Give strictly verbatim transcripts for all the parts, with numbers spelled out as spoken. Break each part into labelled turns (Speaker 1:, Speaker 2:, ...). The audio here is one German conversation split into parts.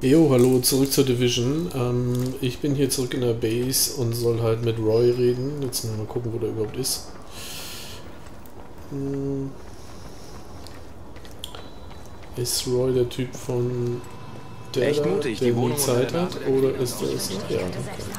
Speaker 1: Jo, hallo, zurück zur Division. Ähm, ich bin hier zurück in der Base und soll halt mit Roy reden. Jetzt mal gucken, wo der überhaupt ist. Hm. Ist Roy der Typ von der,
Speaker 2: Echt mutig,
Speaker 1: der
Speaker 2: die Wohnung
Speaker 1: nie Zeit
Speaker 2: und
Speaker 1: hat? Oder ist er es? Ja, okay.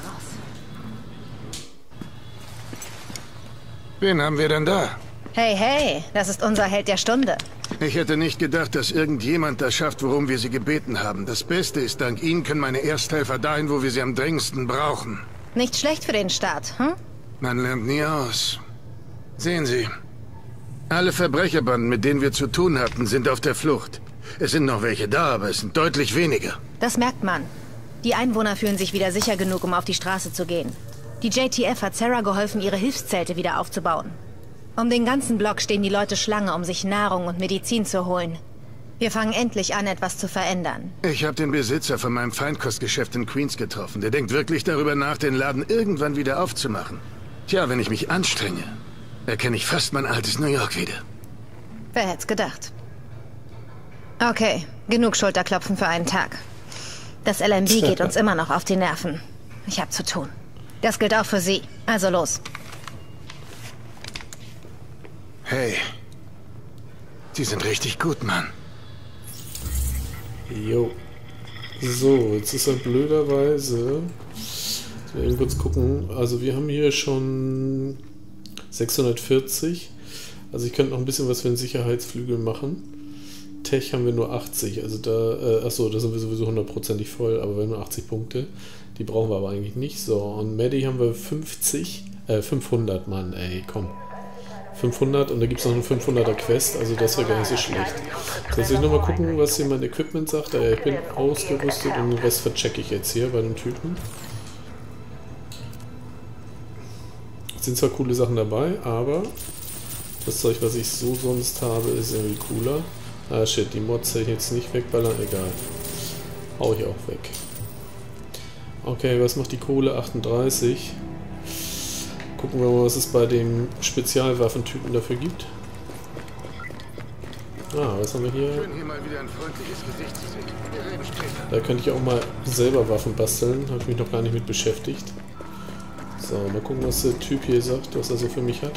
Speaker 3: Wen haben wir denn da?
Speaker 4: Hey, hey, das ist unser Held der Stunde.
Speaker 3: Ich hätte nicht gedacht, dass irgendjemand das schafft, worum wir sie gebeten haben. Das Beste ist, dank Ihnen können meine Ersthelfer dahin, wo wir sie am dringendsten brauchen.
Speaker 4: Nicht schlecht für den Start, hm?
Speaker 3: Man lernt nie aus. Sehen Sie, alle Verbrecherbanden, mit denen wir zu tun hatten, sind auf der Flucht. Es sind noch welche da, aber es sind deutlich weniger.
Speaker 4: Das merkt man. Die Einwohner fühlen sich wieder sicher genug, um auf die Straße zu gehen. Die J T F hat Sarah geholfen, ihre Hilfszelte wieder aufzubauen. Um den ganzen Block stehen die Leute Schlange, um sich Nahrung und Medizin zu holen. Wir fangen endlich an, etwas zu verändern.
Speaker 3: Ich habe den Besitzer von meinem Feinkostgeschäft in Queens getroffen. Der denkt wirklich darüber nach, den Laden irgendwann wieder aufzumachen. Tja, wenn ich mich anstrenge, erkenne ich fast mein altes New York wieder.
Speaker 4: Wer hätt's gedacht? Okay, genug Schulterklopfen für einen Tag. Das L M B geht uns immer noch auf die Nerven. Ich hab zu tun. Das gilt auch für Sie. Also los.
Speaker 3: Hey, die sind richtig gut, Mann.
Speaker 1: Jo. So, jetzt ist er blöderweise. Jetzt mal eben kurz gucken. Also wir haben hier schon sechshundertvierzig. Also ich könnte noch ein bisschen was für den Sicherheitsflügel machen. Tech haben wir nur achtzig. Also da, äh, achso, da sind wir sowieso hundertprozentig voll, aber wir haben nur achtzig Punkte. Die brauchen wir aber eigentlich nicht. So, und Maddie haben wir fünfzig, äh, fünfhundert, Mann, ey, komm. fünfhundert und da gibt es noch eine fünfhunderter Quest, also das wäre gar nicht so schlecht. So, jetzt will ich nochmal gucken, was hier mein Equipment sagt. Äh, ich bin ausgerüstet und den Rest verchecke ich jetzt hier bei dem Typen. Es sind zwar coole Sachen dabei, aber das Zeug, was ich so sonst habe, ist irgendwie cooler. Ah shit, die Mods hätte ich jetzt nicht wegballern, egal. Hau ich auch weg. Okay, was macht die Kohle? achtunddreißig. Gucken wir mal, was es bei dem Spezialwaffentypen dafür gibt. Ah, was haben wir hier?
Speaker 3: Schön, hier mal wieder ein freundliches Gesicht zu sehen. Wir reden später.
Speaker 1: Da könnte ich auch mal selber Waffen basteln. Habe ich mich noch gar nicht mit beschäftigt. So, mal gucken, was der Typ hier sagt, was er so für mich hat.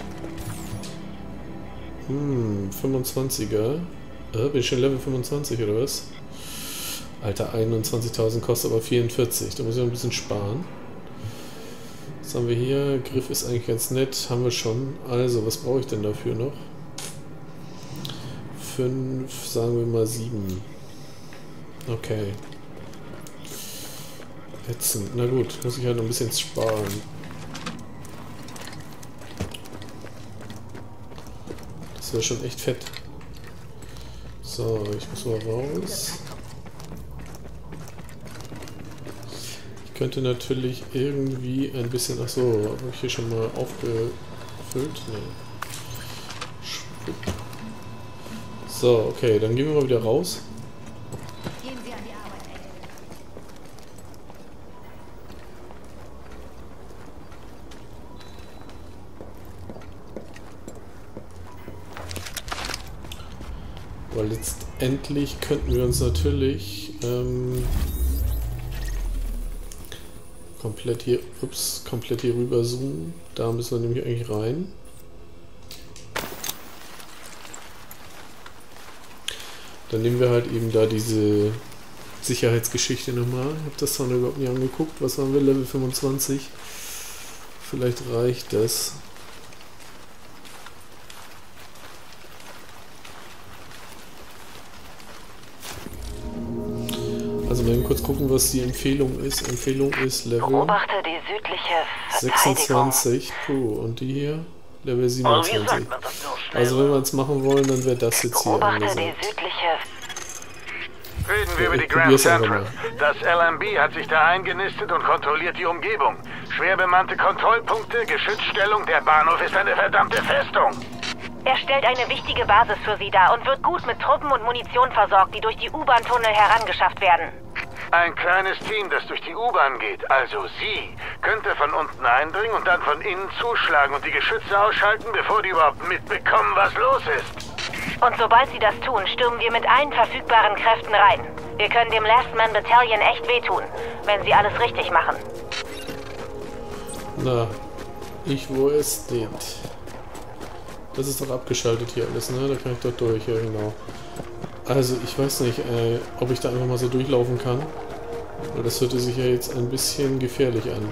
Speaker 1: Hm, fünfundzwanziger. Äh, bin ich schon Level fünfundzwanzig oder was? Alter, einundzwanzigtausend kostet aber vierundvierzig. Da muss ich noch ein bisschen sparen. Was haben wir hier? Griff ist eigentlich ganz nett. Haben wir schon. Also, was brauche ich denn dafür noch? fünf, sagen wir mal sieben. Okay. Ätzend. Na gut, muss ich halt noch ein bisschen sparen. Das wäre schon echt fett. So, ich muss mal raus. Ich könnte natürlich irgendwie ein bisschen... Achso, habe ich hier schon mal aufgefüllt? Nee. So, okay, dann gehen wir mal wieder raus.
Speaker 4: Gehen Sie an die Arbeit, Agent.
Speaker 1: Weil letztendlich könnten wir uns natürlich ähm, komplett hier, ups, komplett hier rüber zoomen. Da müssen wir nämlich eigentlich rein. Dann nehmen wir halt eben da diese Sicherheitsgeschichte nochmal. Ich habe das zwar noch überhaupt nicht angeguckt. Was haben wir? Level fünfundzwanzig. Vielleicht reicht das. Also mal eben kurz gucken, was die Empfehlung ist. Empfehlung ist Level
Speaker 5: Beobachte die südliche
Speaker 1: sechsundzwanzig. Puh, und die hier? Level siebenundzwanzig. Also wenn wir es machen wollen, dann wäre das jetzt hier
Speaker 5: Beobachte die
Speaker 1: angesagt.
Speaker 5: südliche...
Speaker 6: Reden wir
Speaker 1: Ja,
Speaker 6: über
Speaker 1: ich
Speaker 6: die Grand
Speaker 1: probier's einfach
Speaker 6: Central.
Speaker 1: mal.
Speaker 6: Das L M B hat sich da eingenistet und kontrolliert die Umgebung. Schwer bemannte Kontrollpunkte, Geschützstellung, der Bahnhof ist eine verdammte Festung.
Speaker 5: Er stellt eine wichtige Basis für Sie dar und wird gut mit Truppen und Munition versorgt, die durch die U-Bahn-Tunnel herangeschafft werden.
Speaker 6: Ein kleines Team, das durch die U-Bahn geht, also Sie, könnte von unten eindringen und dann von innen zuschlagen und die Geschütze ausschalten, bevor die überhaupt mitbekommen, was los ist.
Speaker 5: Und sobald sie das tun, stürmen wir mit allen verfügbaren Kräften rein. Wir können dem Last Man Battalion echt wehtun, wenn sie alles richtig machen.
Speaker 1: Na, ich wo es steht. Das ist doch abgeschaltet hier alles, ne? Da kann ich doch durch, ja genau. Also, ich weiß nicht, äh, ob ich da einfach mal so durchlaufen kann. Weil das hörte sich ja jetzt ein bisschen gefährlich an.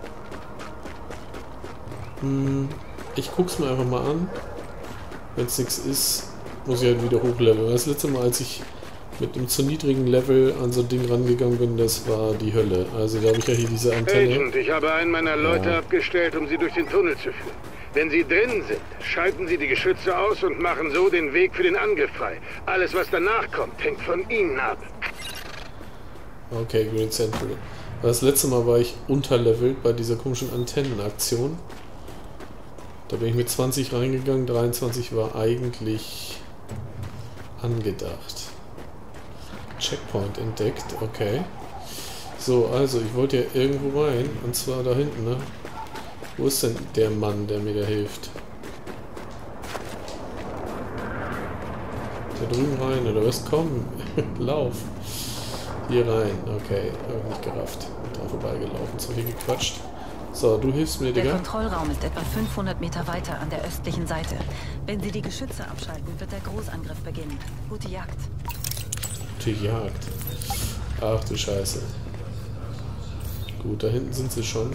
Speaker 1: Hm, ich guck's mir einfach mal an. Wenn es nichts ist, muss ich halt wieder hochleveln. Das letzte Mal, als ich mit einem zu niedrigen Level an so ein Ding rangegangen bin, das war die Hölle. Also da habe ich ja hier diese Antenne.
Speaker 3: Agent, ich habe einen meiner Leute
Speaker 1: ja.
Speaker 3: abgestellt, um sie durch den Tunnel zu führen. Wenn sie drin sind, schalten sie die Geschütze aus und machen so den Weg für den Angriff frei. Alles, was danach kommt, hängt von ihnen ab.
Speaker 1: Okay, Green Central. Das letzte Mal war ich unterlevelt bei dieser komischen Antennenaktion. Da bin ich mit zwanzig reingegangen, dreiundzwanzig war eigentlich angedacht. Checkpoint entdeckt, okay. So, also ich wollte ja irgendwo rein, und zwar da hinten, ne? Wo ist denn der Mann, der mir da hilft? Da drüben rein, oder was? Komm, lauf. Hier rein, okay, hab ich nicht gerafft. Da vorbeigelaufen, zu viel gequatscht. So, du hilfst mir, Digga.
Speaker 2: Der Kontrollraum ist etwa fünfhundert Meter weiter an der östlichen Seite. Wenn Sie die Geschütze abschalten, wird der Großangriff beginnen. Gute Jagd.
Speaker 1: Gute Jagd. Ach du Scheiße. Gut, da hinten sind sie schon.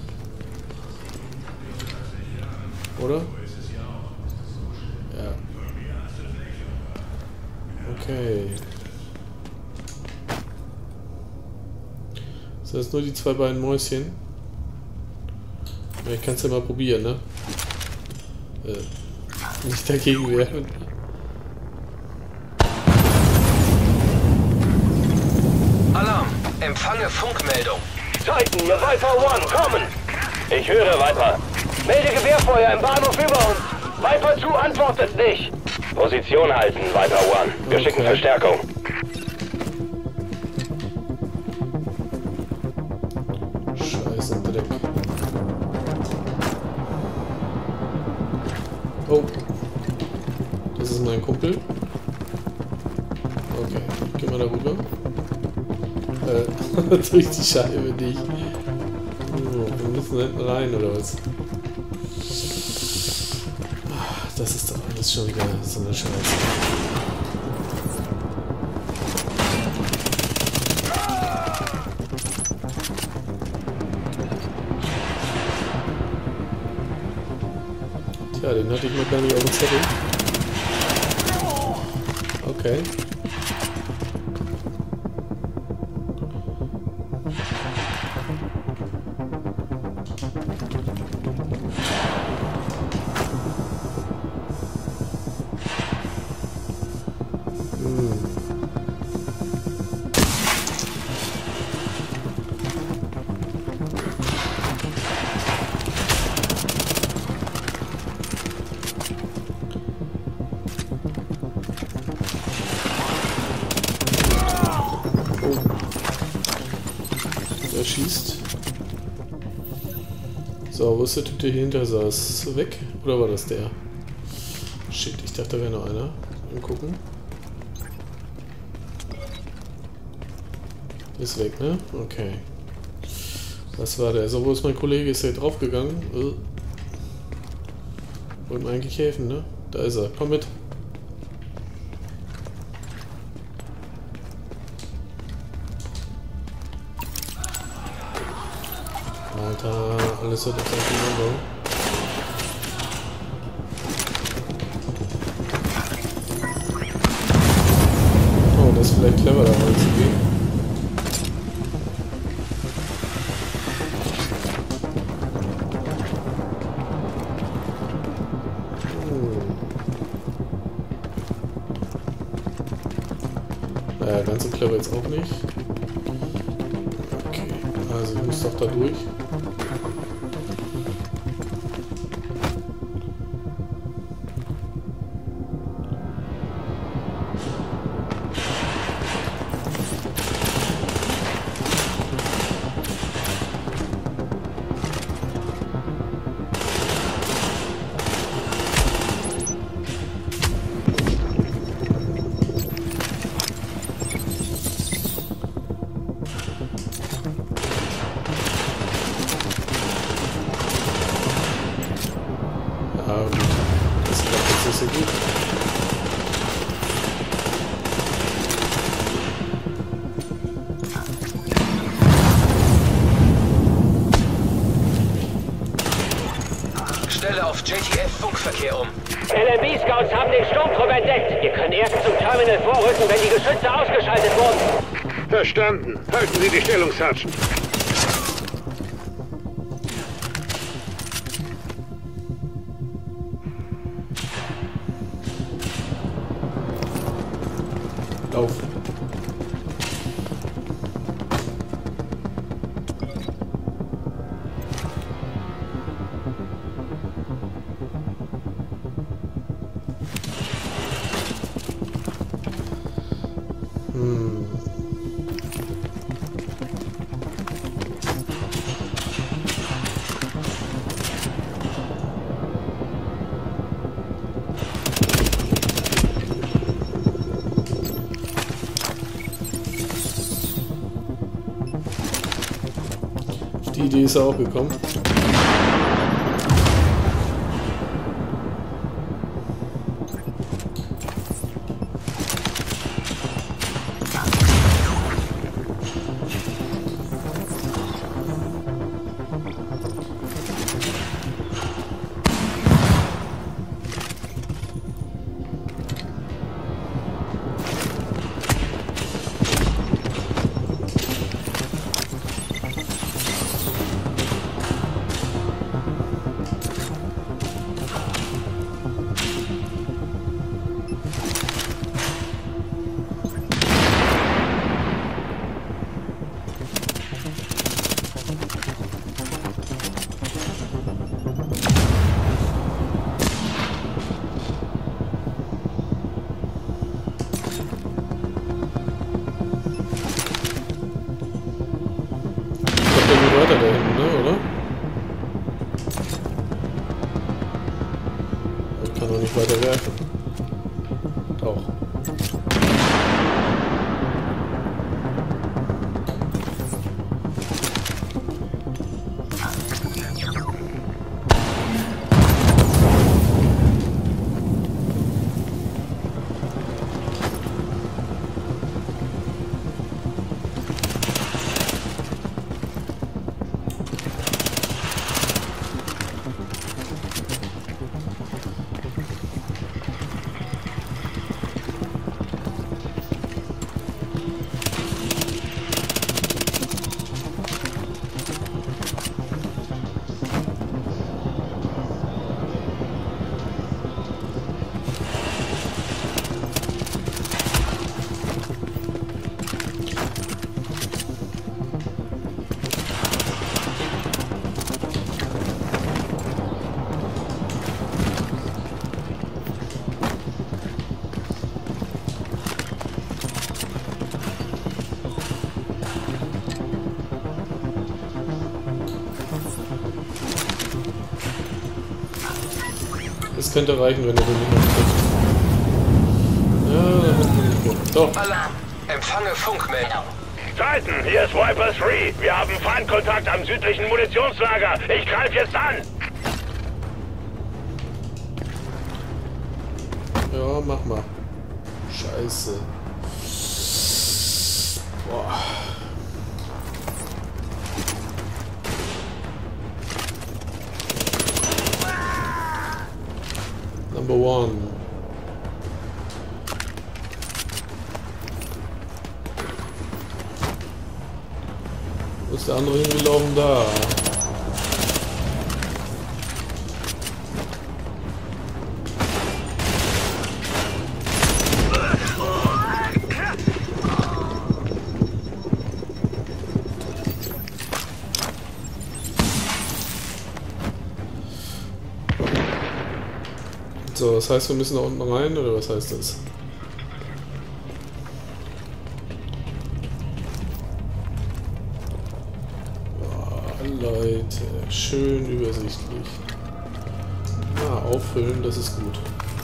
Speaker 1: Oder? Ja. Okay. Sind das nur die zwei beiden Mäuschen? Ja, ich kann es ja mal probieren, ne? Äh, nicht dagegen werfen.
Speaker 7: Alarm! Empfange Funkmeldung. Titan, Viper One, kommen! Ich höre, Viper. Melde Gewehrfeuer im Bahnhof über uns. Viper zu antwortet nicht. Position halten, Viper One. Wir
Speaker 1: okay.
Speaker 7: schicken Verstärkung.
Speaker 1: Scheiße, Dreck. Oh. Das ist mein Kumpel. Okay, geh mal darüber. Äh, durch die Scheibe nicht. Oh, wir müssen hinten rein, oder was? Das ist doch alles schon wieder so eine Scheiße. Tja, den hatte ich mir gar nicht auf dem Zettel. Okay. Der schießt. So, wo ist der Typ, der hier hinter saß? Weg? Oder war das der? Shit, ich dachte, da wäre noch einer. Mal gucken. Ist weg, ne? Okay. Was war der? So, wo ist mein Kollege? Ist der draufgegangen? Uh. Wollte mir eigentlich helfen, ne? Da ist er. Komm mit. Alter, alles wird auf ein Kommando. Oh, das ist vielleicht clever, da mal zu gehen. Naja, ganz so clever jetzt auch nicht. Okay, also ich muss doch da durch.
Speaker 7: auf J T F-Funkverkehr um.
Speaker 8: L M B-Scouts haben den Sturmtrupp entdeckt. Wir können erst zum Terminal vorrücken, wenn die Geschütze ausgeschaltet wurden.
Speaker 6: Verstanden. Halten Sie die Stellung, Sergeant.
Speaker 1: Lauf. Hm. Auf die Idee ist er auch gekommen. Weiter da hinten, ne, oder? Ich kann doch nicht weiter werfen. Doch. Das könnte reichen, wenn er den nicht noch trifft. Ja, da hat man nicht gut. Doch.
Speaker 7: Alarm! Empfange Funkmeldung.
Speaker 6: Titan, hier ist Viper drei. Wir haben Feindkontakt am südlichen Munitionslager. Ich greife jetzt an.
Speaker 1: Ja, mach mal. Scheiße. Boah. Number one. Wo ist der andere hingelaufen? Da. So, das heißt, wir müssen da unten rein, oder was heißt das? Oh, Leute, schön übersichtlich. Ah, auffüllen, das ist gut.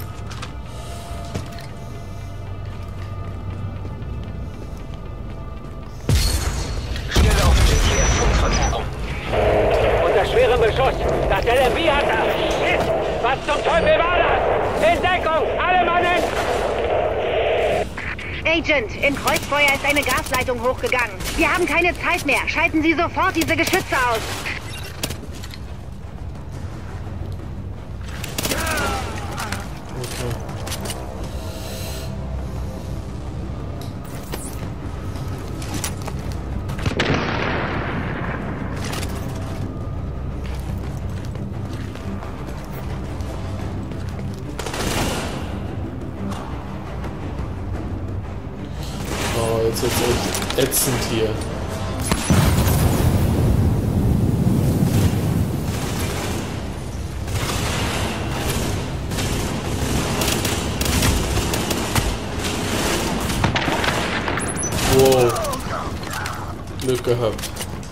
Speaker 7: Stelle auf J T F-Funkverkehr.
Speaker 8: Unter schwerem Beschuss. Das L M B hat er. Shit! Was zum Teufel war das? In Deckung! Alle Mann hin!
Speaker 4: Agent, in Kreuzfeuer ist eine Gasleitung hochgegangen. Wir haben keine Zeit mehr. Schalten Sie sofort diese Geschütze aus.
Speaker 1: jetzt wird's echt ätzend hier. Wow. Glück gehabt.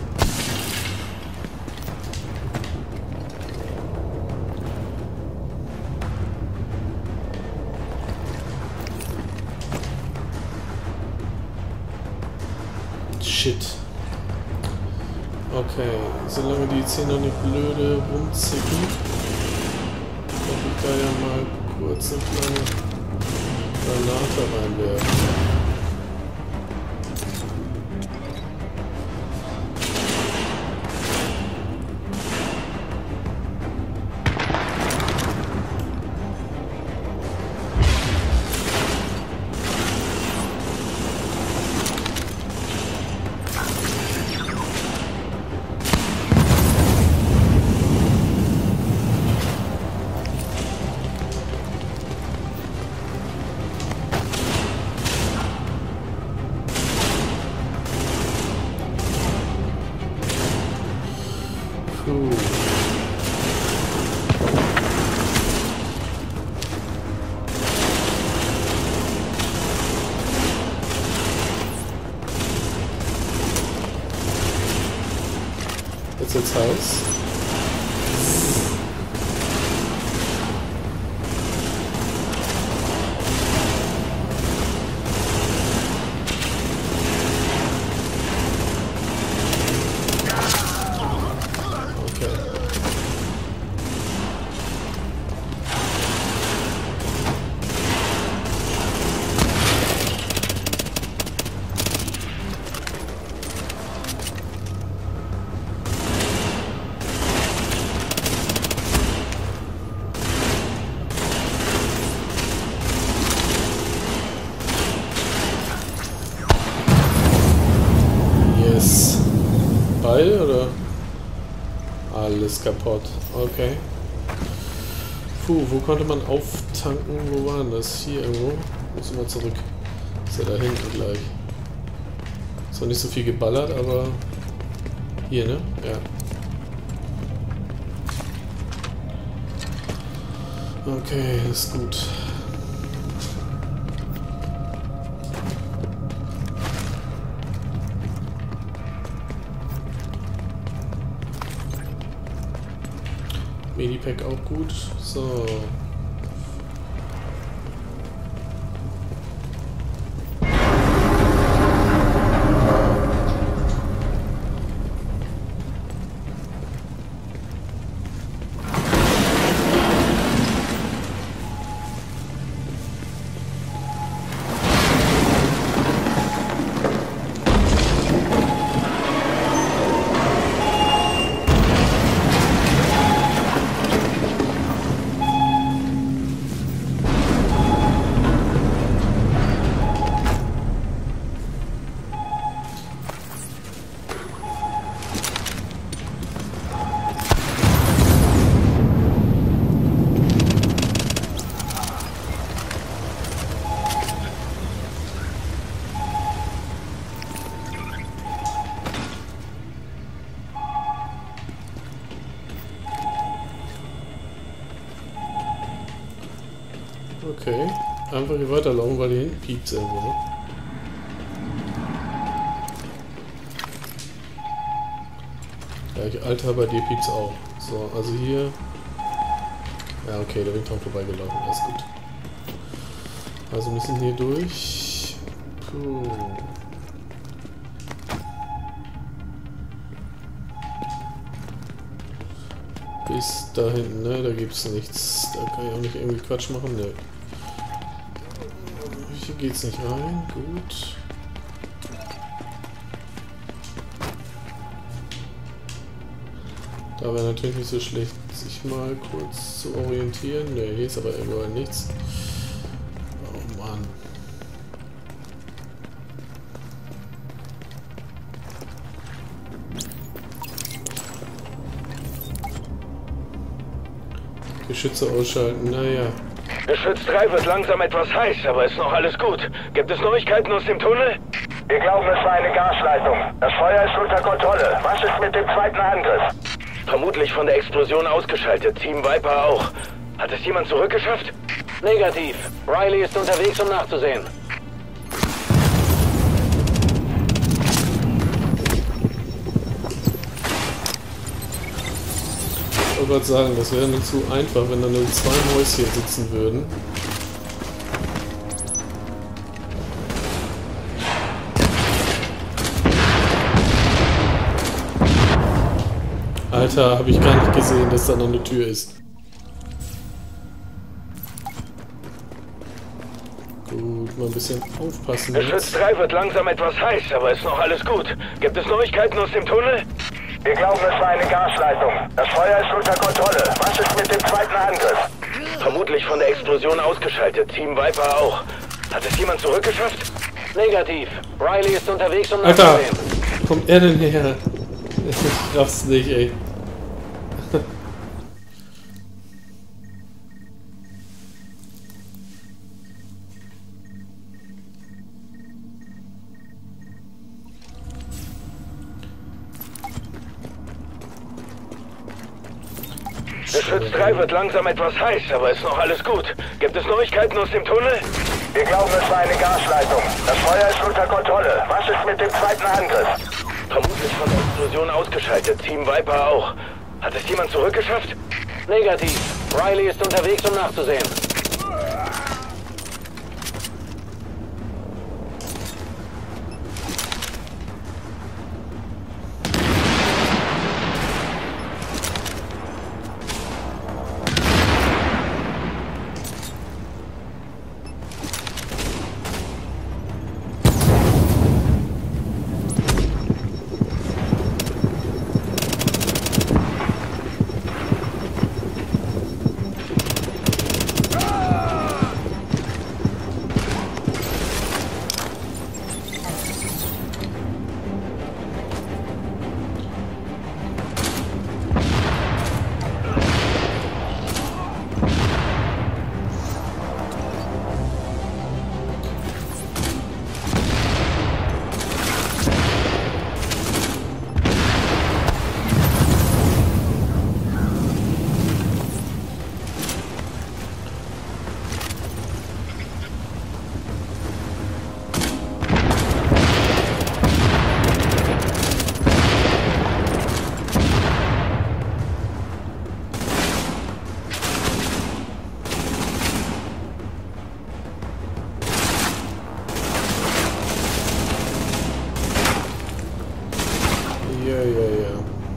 Speaker 1: Shit. Okay, solange die Zähne noch nicht blöde rumzicken, kann ich da ja mal kurz eine kleine Granate reinwerfen. Puh. Jetzt wird's heiß. Ball oder? Alles kaputt. Okay. Puh, wo konnte man auftanken? Wo war denn das? Hier irgendwo. Müssen wir zurück. Ist ja da hinten gleich. Ist zwar nicht so viel geballert, aber hier, ne? Ja. Okay, ist gut. Medipack auch gut. So. Okay, einfach hier weiterlaufen, weil hier hinten piept irgendwo, ne? Ja, Alter, bei dir piept's auch. So, also hier... Ja, okay, der Windtraum vorbeigelaufen, alles gut. Also müssen hier durch... Puh. Bis da hinten, ne? Da gibt's nichts. Da kann ich auch nicht irgendwie Quatsch machen, ne? Hier geht's nicht rein, gut. Da wäre natürlich nicht so schlecht, sich mal kurz zu orientieren. Ne, hier ist aber irgendwo nichts. Oh Mann. Geschütze ausschalten, naja.
Speaker 7: Geschütz drei wird langsam etwas heiß, aber ist noch alles gut. Gibt es Neuigkeiten aus dem Tunnel?
Speaker 6: Wir glauben, es war eine Gasleitung. Das Feuer ist unter Kontrolle. Was ist mit dem zweiten Angriff?
Speaker 7: Vermutlich von der Explosion ausgeschaltet. Team Viper auch. Hat es jemand zurückgeschafft?
Speaker 8: Negativ. Riley ist unterwegs, um nachzusehen.
Speaker 1: Ich wollte gerade sagen, das wäre nicht zu einfach, wenn da nur zwei Mäuschen sitzen würden. Alter, habe ich gar nicht gesehen, dass da noch eine Tür ist. Gut, mal ein bisschen aufpassen
Speaker 7: Geschütz
Speaker 1: jetzt.
Speaker 7: drei wird langsam etwas heiß, aber ist noch alles gut. Gibt es Neuigkeiten aus dem Tunnel?
Speaker 6: Wir glauben, es war eine Gasleitung. Das Feuer ist unter Kontrolle. Was ist mit dem zweiten Angriff?
Speaker 7: Vermutlich von der Explosion ausgeschaltet. Team Viper auch. Hat es jemand zurückgeschafft?
Speaker 8: Negativ. Riley ist unterwegs, um
Speaker 1: Alter,
Speaker 8: nachzusehen.
Speaker 1: wo kommt er denn her? Ich raff's nicht, ey.
Speaker 7: Geschütz drei wird langsam etwas heiß, aber ist noch alles gut. Gibt es Neuigkeiten aus dem Tunnel?
Speaker 6: Wir glauben, es war eine Gasleitung. Das Feuer ist unter Kontrolle. Was ist mit dem zweiten Angriff?
Speaker 7: Vermutlich von der Explosion ausgeschaltet. Team Viper auch. Hat es jemand zurückgeschafft?
Speaker 8: Negativ. Riley ist unterwegs, um nachzusehen.
Speaker 1: Ja, ja, ja.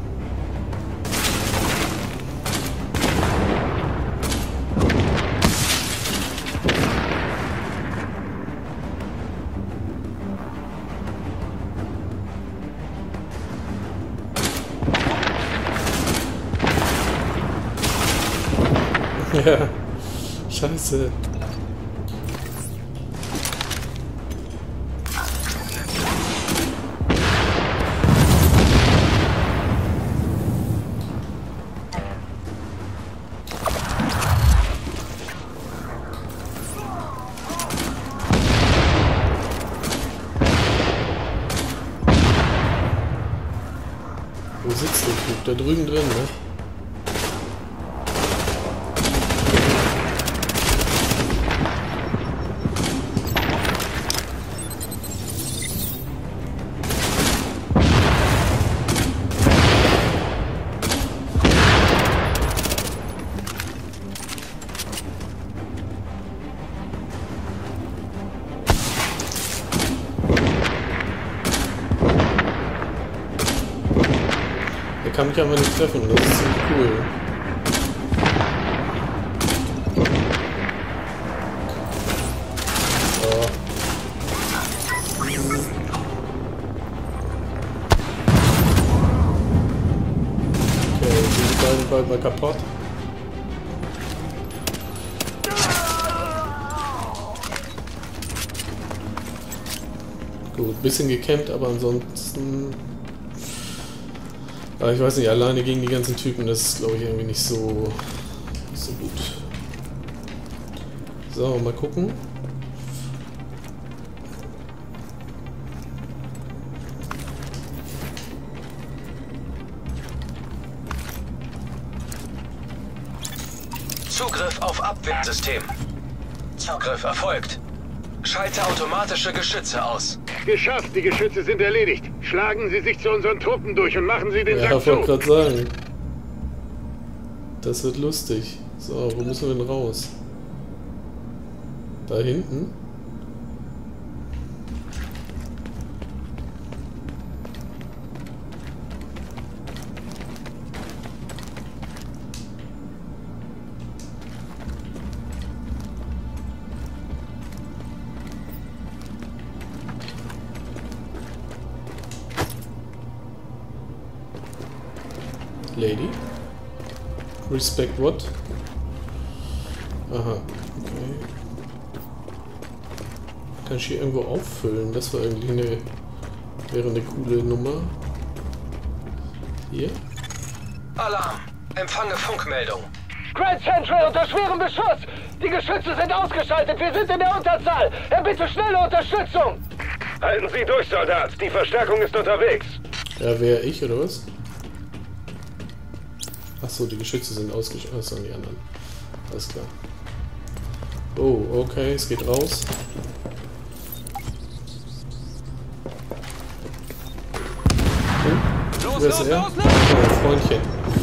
Speaker 1: Ja, scheiße. Wo sitzt der Typ? Da drüben drin, ne? Der kann mich aber nicht treffen, das ist ziemlich cool. So. Okay, sind die beiden bald mal kaputt. Gut, bisschen gekämpft, aber ansonsten... Aber ich weiß nicht, alleine gegen die ganzen Typen, das ist, glaube ich, irgendwie nicht so, so gut. So, mal gucken.
Speaker 7: Zugriff auf Abwehrsystem. Zugriff erfolgt. Schalte automatische Geschütze aus.
Speaker 6: Geschafft, die Geschütze sind erledigt. Schlagen Sie sich zu unseren Truppen durch und machen Sie den
Speaker 1: Ja,
Speaker 6: Sack
Speaker 1: ich wollte
Speaker 6: zu.
Speaker 1: gerade sagen. Das wird lustig. So, wo müssen wir denn raus? Da hinten? Lady? Respect what? Aha, okay. Kann ich hier irgendwo auffüllen? Das war irgendwie eine... wäre eine coole Nummer. Hier?
Speaker 7: Alarm! Empfange Funkmeldung.
Speaker 8: Grand Central unter schwerem Beschuss! Die Geschütze sind ausgeschaltet, wir sind in der Unterzahl! Erbitte schnelle Unterstützung!
Speaker 6: Halten Sie durch, Soldat. Die Verstärkung ist unterwegs.
Speaker 1: Ja, wer ich oder was? Achso, die Geschütze sind ausgeschaltet. Achso, die anderen. Alles klar. Oh, okay, es geht raus. Oh,
Speaker 8: Los,
Speaker 1: wer ist
Speaker 8: los,
Speaker 1: er?
Speaker 8: los, los!
Speaker 1: Oh, Freundchen.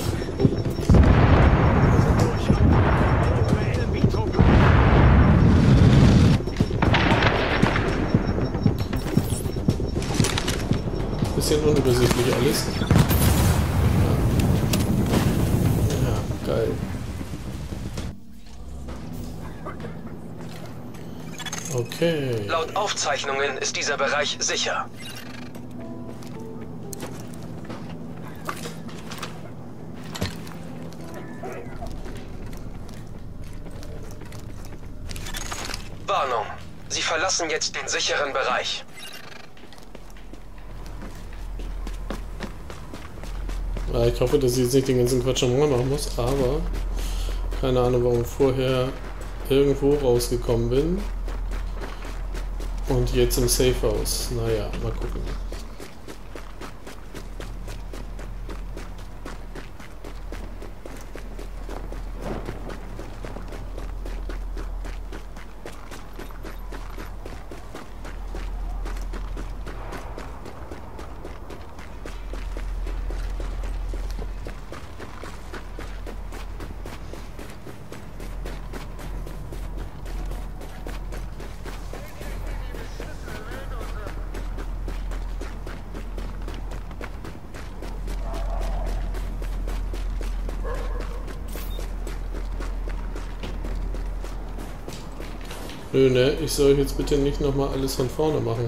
Speaker 1: Oh. Bisschen unübersichtlich alles. Ja, geil. Okay.
Speaker 7: Laut Aufzeichnungen ist dieser Bereich sicher. Warnung. Sie verlassen jetzt den sicheren Bereich.
Speaker 1: Ja, ich hoffe, dass ich jetzt nicht den ganzen Quatsch nochmal machen muss, aber keine Ahnung, warum ich vorher irgendwo rausgekommen bin und jetzt im Safe House. Naja, mal gucken. Nö, ne? Ich soll jetzt bitte nicht nochmal alles von vorne machen.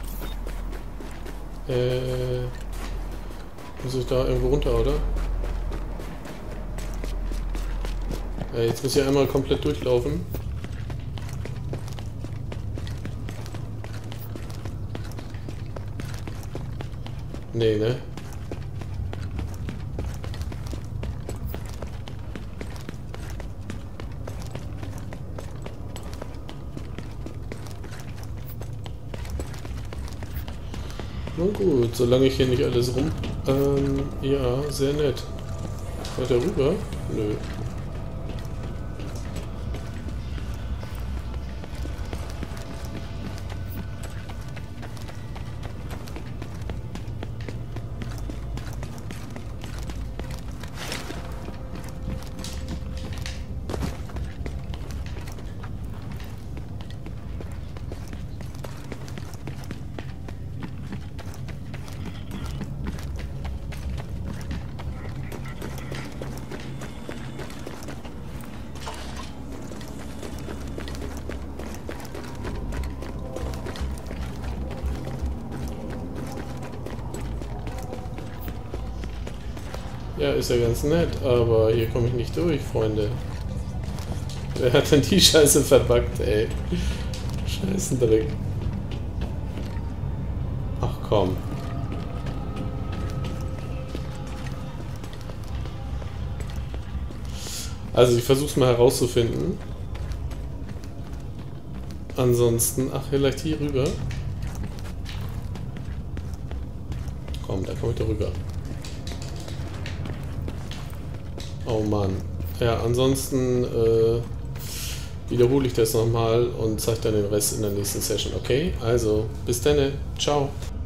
Speaker 1: Äh... Muss ich da irgendwo runter, oder? Ja, jetzt muss ich einmal komplett durchlaufen. Nee, ne? Na gut, solange ich hier nicht alles rum... Ähm, ja, sehr nett. Weiter rüber? Nö. Ja, ist ja ganz nett, aber hier komme ich nicht durch, Freunde. Wer hat denn die Scheiße verbuggt, ey? Scheißendreck. Ach komm. Also ich versuche es mal herauszufinden. Ansonsten, ach, vielleicht hier rüber. Komm, da komme ich da rüber. Oh Mann. Ja, ansonsten äh, wiederhole ich das nochmal und zeige dann den Rest in der nächsten Session. Okay, also bis dann. Ciao.